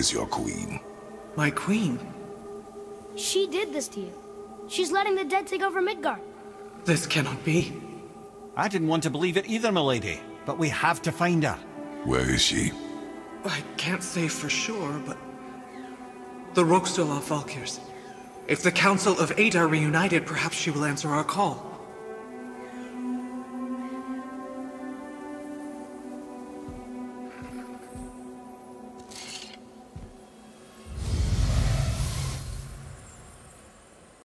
is your queen? My queen? She did this to you. She's letting the dead take over Midgard. This cannot be. I didn't want to believe it either, milady, but we have to find her. Where is she? I can't say for sure, but... the Rokstula Valkyrs. If the Council of Eight are reunited, perhaps she will answer our call.